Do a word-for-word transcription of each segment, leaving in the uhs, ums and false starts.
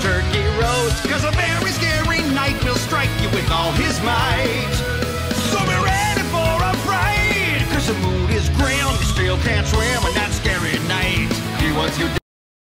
turkey roast, cause a very scary night will strike you with all his might. So be ready for a fright, cause the mood is grim, you still can't swim on that scary night. He wants you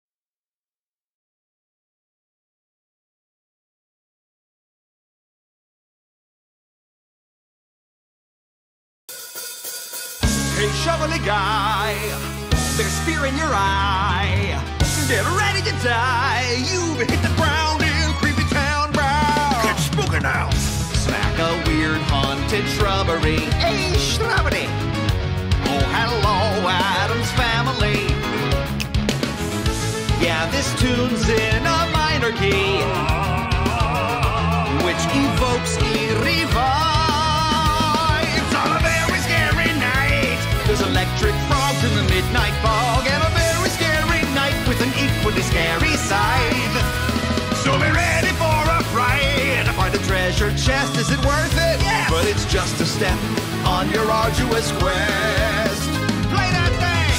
Hey, shovelly guy, there's fear in your eye. Get ready to die. You've hit the ground in creepy town brow. Get spooky now. Smack a weird haunted shrubbery. Hey, shrubbery. Oh, hello, Addams Family. Yeah, this tune's in a minor key, which evokes eerie vibes on a very scary night. There's electric frogs in the midnight fog and a very scary night with an equally scary side. So be ready for a fright. Find a treasure chest, is it worth it? Yes! But it's just a step on your arduous quest. Play that thing!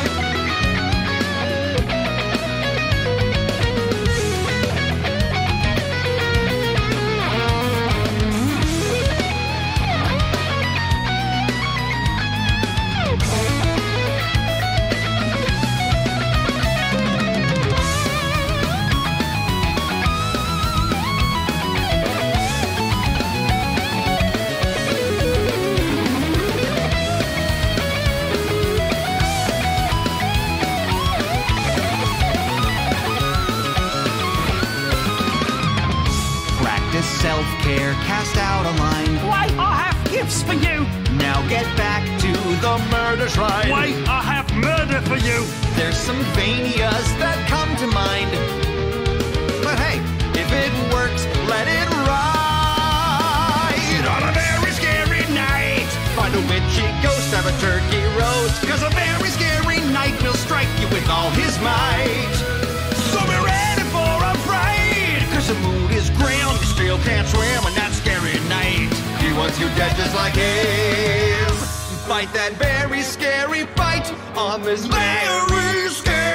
Self-care, cast out a line. Why, I have gifts for you. Now get back to the murder shrine. Why, I have murder for you. There's some vanias that come to mind. But hey, if it works, let it ride. On a very scary night, find a witchy ghost, have a turkey roast, cause a very scary night will strike you with all his might. So be ready for a fright, cause the mood is grim. Still can't swim on that scary night. He wants you dead just like him. Fight that very scary fight on this very scary